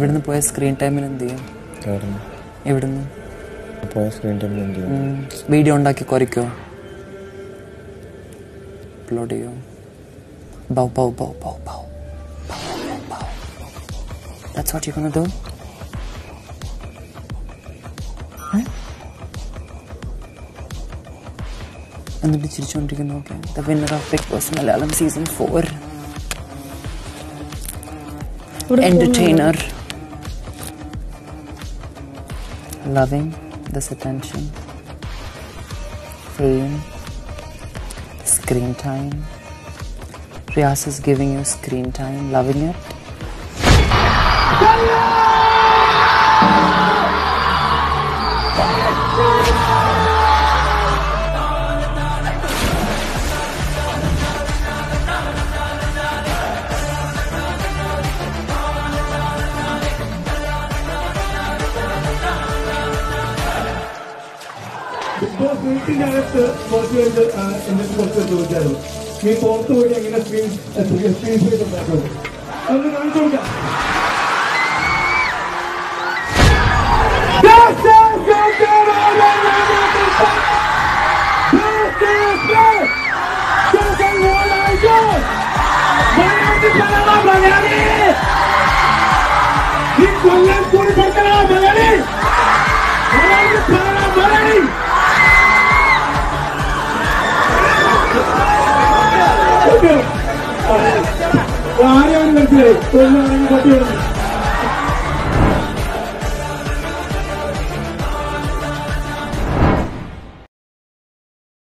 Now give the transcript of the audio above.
ഇവിടുന്ന് പോയ സ്ക്രീൻ ടൈമിന് എന്ത് ചെയ്യും? ഇവിടുന്ന് പോയ സ്ക്രീൻ ടൈമിന് എന്ത് ചെയ്യും? വീഡിയോ ഉണ്ടാക്കി കുറയ്ക്കോ? അപ്ലോഡ് ചെയ്യോ? ബൗ ബൗ ബൗ ബൗ ബൗ ബൗ. That's what you're gonna do? എന്നിട്ട് ചിരിച്ചുകൊണ്ടിരിക്കുന്നു. Okay, the winner of Bigg Boss Malayalam season 4, entertainer, loving this attention, fame, screen time. Riyas is giving you screen time, loving it. വീട്ടിനകത്ത് കുറച്ച് പേര് എന്നിട്ട് കുറച്ച് ചോദിച്ചായിരുന്നു, നീ പുറത്തു പോയി എങ്ങനെ സ്ക്രീൻ സ്പേസ് ഉണ്ടാക്കുന്നത് അതൊന്ന് കാണിച്ചു കൊടുക്കാം. ആരെയാണ് മനസ്സിലായി?